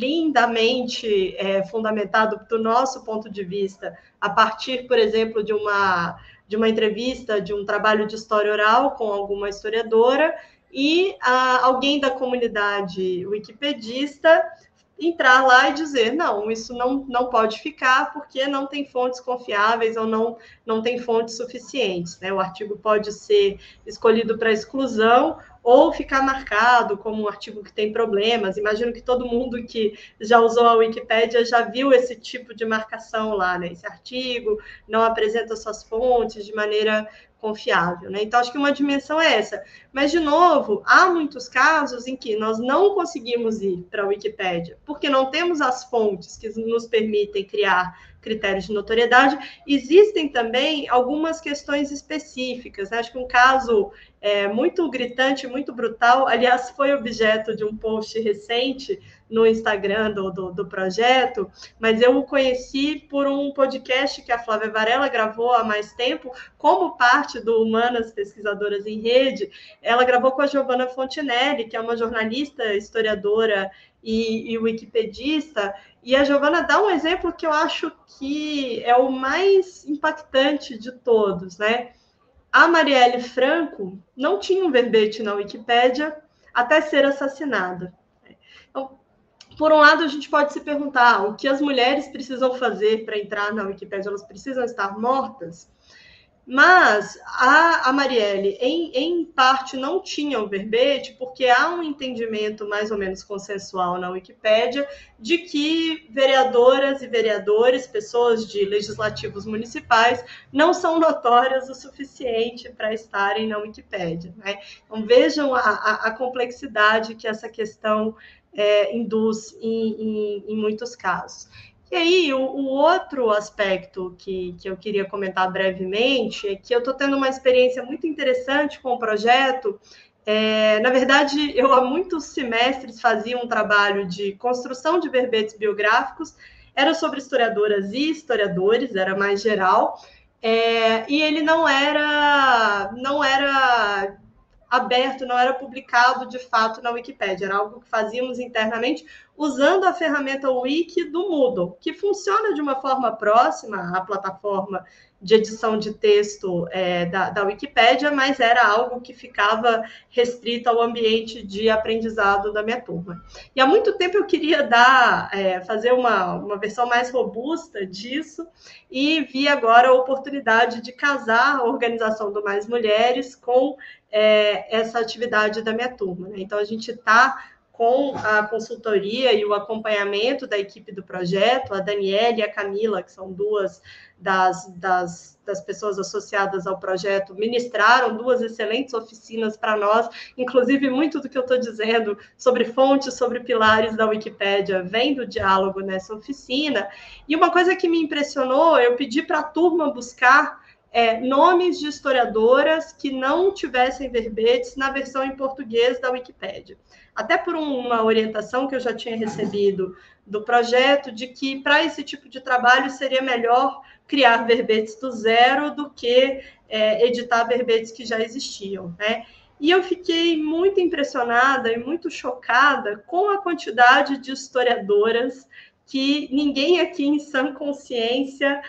lindamente é, fundamentado do nosso ponto de vista, a partir, por exemplo, de uma, de uma entrevista, de um trabalho de história oral com alguma historiadora, e ah, alguém da comunidade wikipedista entrar lá e dizer, não, isso não, não pode ficar porque não tem fontes confiáveis ou não, não tem fontes suficientes, né? O artigo pode ser escolhido para exclusão ou ficar marcado como um artigo que tem problemas. Imagino que todo mundo que já usou a Wikipédia já viu esse tipo de marcação lá, né? Esse artigo não apresenta suas fontes de maneira confiável, né? Então, acho que uma dimensão é essa. Mas, de novo, há muitos casos em que nós não conseguimos ir para a Wikipédia, porque não temos as fontes que nos permitem criar critérios de notoriedade. Existem também algumas questões específicas, né? Acho que um caso é, muito gritante, muito brutal, aliás, foi objeto de um post recente no Instagram do, do, do projeto, mas eu o conheci por um podcast que a Flávia Varela gravou há mais tempo, como parte do Humanas Pesquisadoras em Rede. Ela gravou com a Giovanna Fontinelli, que é uma jornalista, historiadora e, e wikipedista, e a Giovanna dá um exemplo que eu acho que é o mais impactante de todos, né? A Marielle Franco não tinha um verbete na Wikipédia até ser assassinada. Então, por um lado, a gente pode se perguntar o que as mulheres precisam fazer para entrar na Wikipédia, elas precisam estar mortas? Mas a, a Marielle, em, em parte, não tinha o verbete, porque há um entendimento mais ou menos consensual na Wikipédia de que vereadoras e vereadores, pessoas de legislativos municipais, não são notórias o suficiente para estarem na Wikipédia, né? Então, vejam a, a, a complexidade que essa questão é, induz em, em, em muitos casos. E aí, o, o outro aspecto que, que eu queria comentar brevemente é que eu estou tendo uma experiência muito interessante com o projeto. É, na verdade, eu há muitos semestres fazia um trabalho de construção de verbetes biográficos, era sobre historiadoras e historiadores, era mais geral, é, e ele não era, não era aberto, não era publicado de fato na Wikipédia, era algo que fazíamos internamente usando a ferramenta Wiki do Moodle, que funciona de uma forma próxima à plataforma de edição de texto é, da, da Wikipédia, mas era algo que ficava restrito ao ambiente de aprendizado da minha turma. E há muito tempo eu queria dar, é, fazer uma, uma versão mais robusta disso, e vi agora a oportunidade de casar a organização do Mais Mulheres com é, essa atividade da minha turma, né? Então, a gente está com a consultoria e o acompanhamento da equipe do projeto, a Daniela e a Camila, que são duas das, das, das pessoas associadas ao projeto, ministraram duas excelentes oficinas para nós, inclusive muito do que eu estou dizendo sobre fontes, sobre pilares da Wikipédia, vem do diálogo nessa oficina. E uma coisa que me impressionou, eu pedi para a turma buscar é, nomes de historiadoras que não tivessem verbetes na versão em português da Wikipédia. Até por uma orientação que eu já tinha recebido do projeto, de que para esse tipo de trabalho seria melhor criar verbetes do zero do que é, editar verbetes que já existiam, né? E eu fiquei muito impressionada e muito chocada com a quantidade de historiadoras que ninguém aqui em sã consciência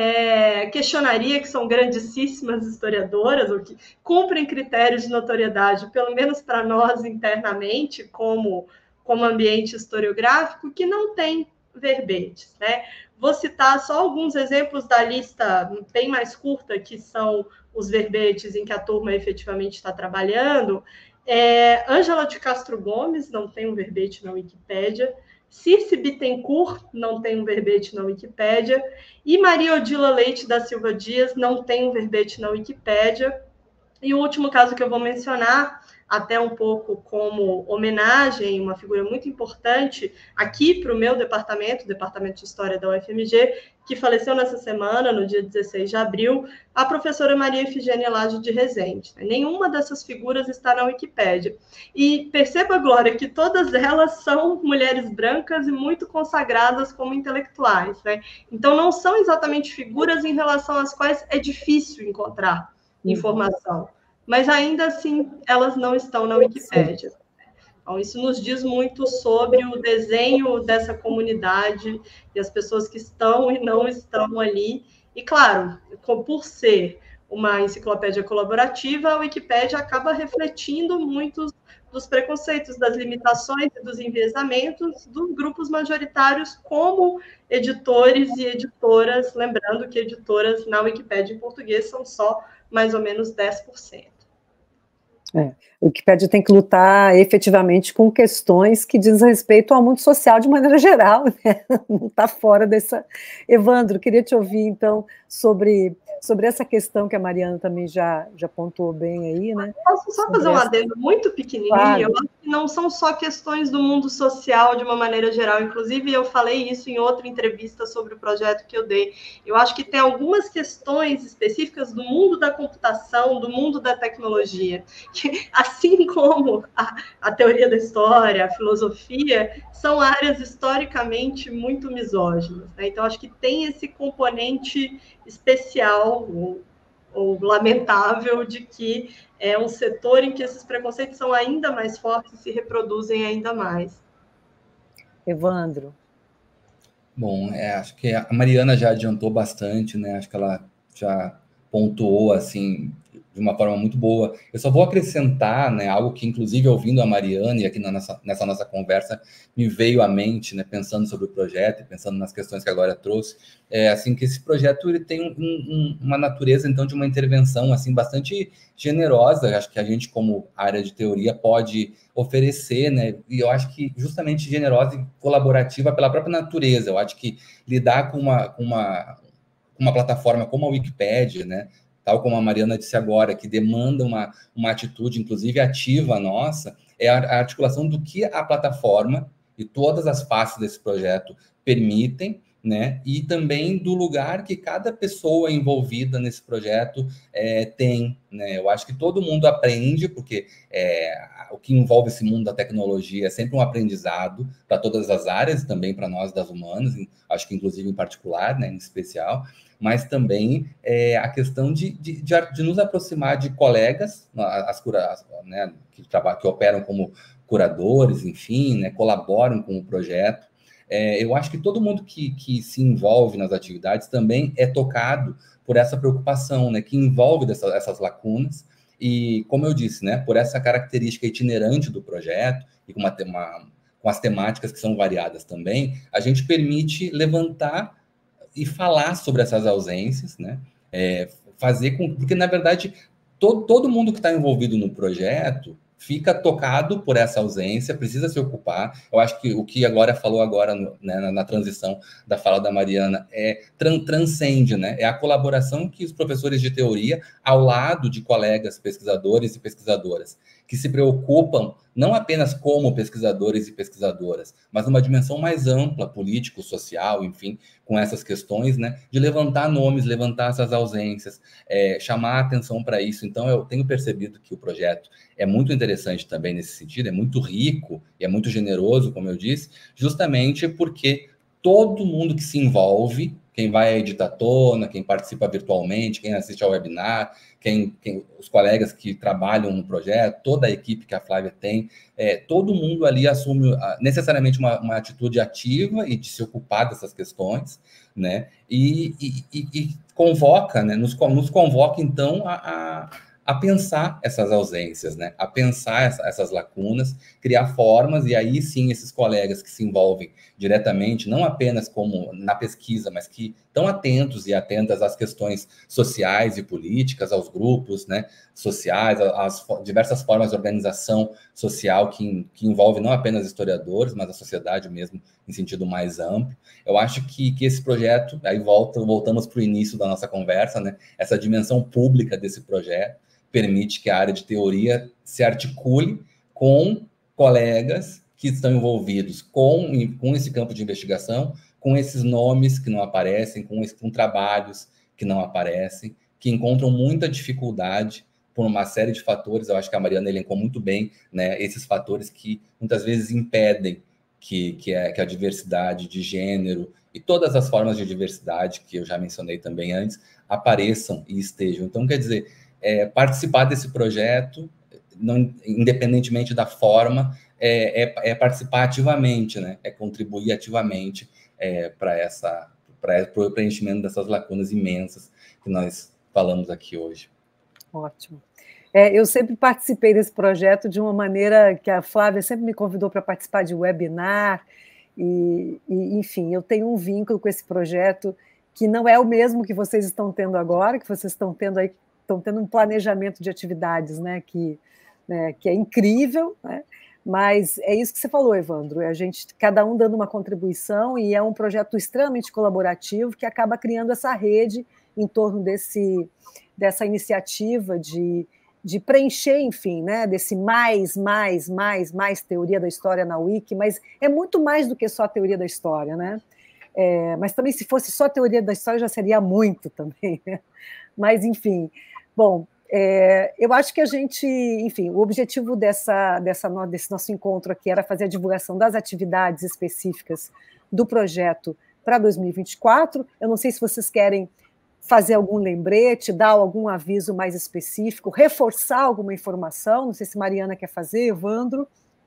é, questionaria, que são grandíssimas historiadoras, ou que cumprem critérios de notoriedade, pelo menos para nós internamente, como, como ambiente historiográfico, que não tem verbetes, né? Vou citar só alguns exemplos da lista bem mais curta, que são os verbetes em que a turma efetivamente está trabalhando. É, Ângela de Castro Gomes não tem um verbete na Wikipédia, Circe Bittencourt não tem um verbete na Wikipédia, e Maria Odila Leite da Silva Dias não tem um verbete na Wikipédia. E o último caso que eu vou mencionar, até um pouco como homenagem, uma figura muito importante aqui para o meu departamento, o Departamento de História da U F M G, que faleceu nessa semana, no dia dezesseis de abril, a professora Maria Efigênia Lage de Rezende. Nenhuma dessas figuras está na Wikipédia. E perceba, Glória, que todas elas são mulheres brancas e muito consagradas como intelectuais, né? Então, não são exatamente figuras em relação às quais é difícil encontrar informação, mas ainda assim elas não estão na Wikipédia. Então, isso nos diz muito sobre o desenho dessa comunidade e as pessoas que estão e não estão ali. E, claro, por ser uma enciclopédia colaborativa, a Wikipédia acaba refletindo muitos dos preconceitos, das limitações e dos enviesamentos dos grupos majoritários como editores e editoras, lembrando que editoras na Wikipédia em português são só mais ou menos dez por cento. É, a Wikipédia tem que lutar efetivamente com questões que dizem respeito ao mundo social de maneira geral, né? Não está fora dessa... Evandro, queria te ouvir, então, sobre, sobre essa questão que a Mariana também já, já pontuou bem aí, né? Posso só sobre fazer um essa... adendo muito pequenininho? Claro. Eu acho que não são só questões do mundo social de uma maneira geral, inclusive eu falei isso em outra entrevista sobre o projeto que eu dei. Eu acho que tem algumas questões específicas do mundo da computação, do mundo da tecnologia, que, assim como a, a teoria da história, a filosofia, são áreas historicamente muito misóginas, né? Então, acho que tem esse componente especial, ou, ou lamentável, de que é um setor em que esses preconceitos são ainda mais fortes e se reproduzem ainda mais. Evandro. Bom, é, acho que a Mariana já adiantou bastante, né? Acho que ela já pontuou, assim, de uma forma muito boa. Eu só vou acrescentar, né, algo que, inclusive, ouvindo a Mariana e aqui na nossa, nessa nossa conversa, me veio à mente, né, pensando sobre o projeto e pensando nas questões que a Glória trouxe, é, assim, que esse projeto ele tem um, um, uma natureza, então, de uma intervenção, assim, bastante generosa, acho que a gente, como área de teoria, pode oferecer, né, e eu acho que justamente generosa e colaborativa pela própria natureza. Eu acho que lidar com uma, com uma, uma plataforma como a Wikipédia, né, tal como a Mariana disse agora, que demanda uma, uma atitude, inclusive ativa nossa, é a, a articulação do que a plataforma e todas as faces desse projeto permitem, né? E também do lugar que cada pessoa envolvida nesse projeto é, tem, né? Eu acho que todo mundo aprende, porque é, o que envolve esse mundo da tecnologia é sempre um aprendizado para todas as áreas, também para nós das humanas, acho que inclusive em particular, né, em especial, mas também é, a questão de, de, de, de nos aproximar de colegas, as, as, né, que, trabalham, que operam como curadores, enfim, né, colaboram com o projeto. É, eu acho que todo mundo que, que se envolve nas atividades também é tocado por essa preocupação, né, que envolve dessa, essas lacunas, e, como eu disse, né, por essa característica itinerante do projeto, e com, uma, uma, com as temáticas que são variadas também, a gente permite levantar e falar sobre essas ausências, né, é, fazer com... Porque, na verdade, todo, todo mundo que está envolvido no projeto fica tocado por essa ausência, precisa se ocupar. Eu acho que o que a Glória falou agora, né, na, na transição da fala da Mariana, é, tran, transcende, né? É a colaboração que os professores de teoria, ao lado de colegas pesquisadores e pesquisadoras que se preocupam não apenas como pesquisadores e pesquisadoras, mas numa dimensão mais ampla, político, social, enfim, com essas questões, né, de levantar nomes, levantar essas ausências, é, chamar a atenção para isso. Então, eu tenho percebido que o projeto é muito interessante também nesse sentido, é muito rico e é muito generoso, como eu disse, justamente porque todo mundo que se envolve, quem vai à editatona, quem participa virtualmente, quem assiste ao webinar, quem, quem, os colegas que trabalham no projeto, toda a equipe que a Flávia tem, é, todo mundo ali assume necessariamente uma, uma atitude ativa e de se ocupar dessas questões, né? E, e, e, e convoca, né? Nos, nos convoca, então, a, a, a pensar essas ausências, né? A pensar essa, essas lacunas, criar formas, e aí sim esses colegas que se envolvem diretamente, não apenas como na pesquisa, mas que estão atentos e atentas às questões sociais e políticas, aos grupos, né, sociais, às diversas formas de organização social que, que envolve não apenas historiadores, mas a sociedade mesmo em sentido mais amplo. Eu acho que, que esse projeto, aí volta, voltamos para o início da nossa conversa, né, essa dimensão pública desse projeto permite que a área de teoria se articule com colegas que estão envolvidos com, com esse campo de investigação, com esses nomes que não aparecem, com, esse, com trabalhos que não aparecem, que encontram muita dificuldade por uma série de fatores. Eu acho que a Mariana elencou muito bem, né, esses fatores que muitas vezes impedem que, que, é, que a diversidade de gênero e todas as formas de diversidade, que eu já mencionei também antes, apareçam e estejam. Então, quer dizer, é, participar desse projeto, não, independentemente da forma, É, é, é participar ativamente, né? É contribuir ativamente é, para essa, para o preenchimento dessas lacunas imensas que nós falamos aqui hoje. Ótimo. É, eu sempre participei desse projeto de uma maneira que a Flávia sempre me convidou para participar de webinar, e, e, enfim, eu tenho um vínculo com esse projeto que não é o mesmo que vocês estão tendo agora, que vocês estão tendo aí, estão tendo um planejamento de atividades, né, que, né, que é incrível, né? Mas é isso que você falou, Evandro, a gente, cada um dando uma contribuição, e é um projeto extremamente colaborativo que acaba criando essa rede em torno desse, dessa iniciativa de, de preencher, enfim, né, desse mais, mais, mais, mais teoria da história na Wiki, mas é muito mais do que só a teoria da história, né? É, mas também, se fosse só a teoria da história, já seria muito também, né? Mas, enfim, bom... É, eu acho que a gente, enfim, o objetivo dessa, dessa, desse nosso encontro aqui era fazer a divulgação das atividades específicas do projeto para dois mil e vinte e quatro. Eu não sei se vocês querem fazer algum lembrete, dar algum aviso mais específico, reforçar alguma informação. Não sei se Mariana quer fazer, Evandro,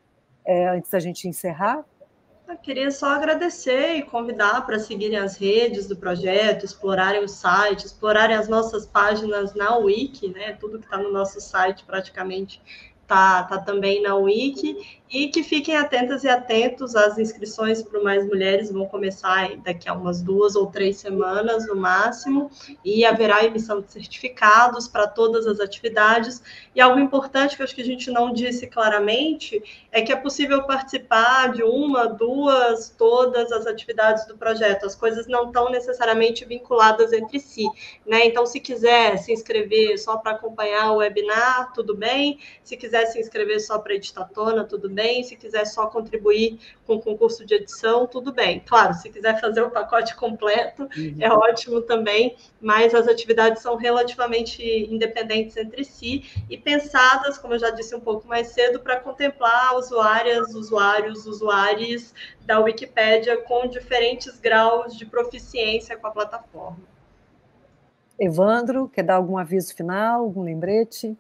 é, antes da gente encerrar. Eu queria só agradecer e convidar para seguirem as redes do projeto, explorarem o site, explorarem as nossas páginas na Wiki, né? Tudo que está no nosso site praticamente está tá também na Wiki, e que fiquem atentas e atentos. As inscrições para o Mais Mulheres vão começar daqui a umas duas ou três semanas, no máximo, e haverá emissão de certificados para todas as atividades. E algo importante que eu acho que a gente não disse claramente é que é possível participar de uma, duas, todas as atividades do projeto. As coisas não estão necessariamente vinculadas entre si, né? Então, se quiser se inscrever só para acompanhar o webinar, tudo bem. Se quiser se inscrever só para editatona, tudo bem. Se quiser só contribuir com o concurso de edição, tudo bem. Claro, se quiser fazer o pacote completo, uhum, é ótimo também, mas as atividades são relativamente independentes entre si e pensadas, como eu já disse um pouco mais cedo, para contemplar usuárias, usuários, usuários da Wikipédia com diferentes graus de proficiência com a plataforma. Evandro, quer dar algum aviso final, algum lembrete?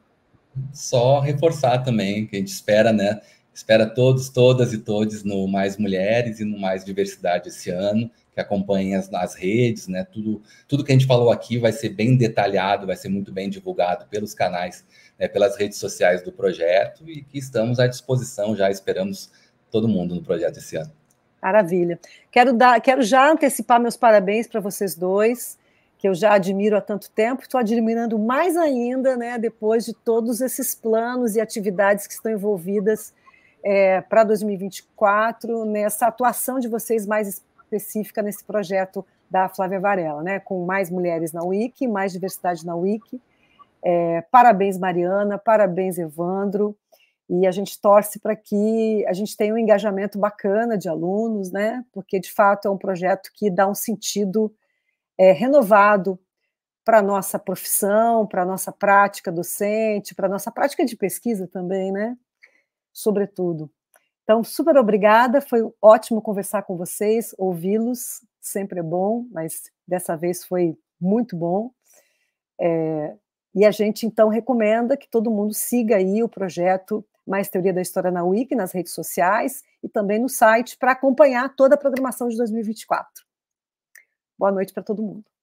Só reforçar também que a gente espera, né? Espera todos, todas e todes no Mais Mulheres e no Mais Diversidade esse ano, que acompanhem as, as redes, né? Tudo, tudo que a gente falou aqui vai ser bem detalhado, vai ser muito bem divulgado pelos canais, né, pelas redes sociais do projeto, e que estamos à disposição, já esperamos todo mundo no projeto esse ano. Maravilha. Quero, dar, quero já antecipar meus parabéns para vocês dois, que eu já admiro há tanto tempo, estou admirando mais ainda, né, depois de todos esses planos e atividades que estão envolvidas é, para dois mil e vinte e quatro, nessa atuação de vocês mais específica nesse projeto da Flávia Varela, né, com mais mulheres na Wiki, mais diversidade na Wiki. É, parabéns, Mariana, parabéns, Evandro. e a gente torce para que a gente tenha um engajamento bacana de alunos, né? Porque, de fato, é um projeto que dá um sentido é, renovado para a nossa profissão, para a nossa prática docente, para a nossa prática de pesquisa também, né? Sobretudo. Então, super obrigada, foi ótimo conversar com vocês, ouvi-los, sempre é bom, mas dessa vez foi muito bom. É, e a gente, então, recomenda que todo mundo siga aí o projeto Mais Teoria da História na Wiki, nas redes sociais, e também no site, para acompanhar toda a programação de dois mil e vinte e quatro. Boa noite para todo mundo.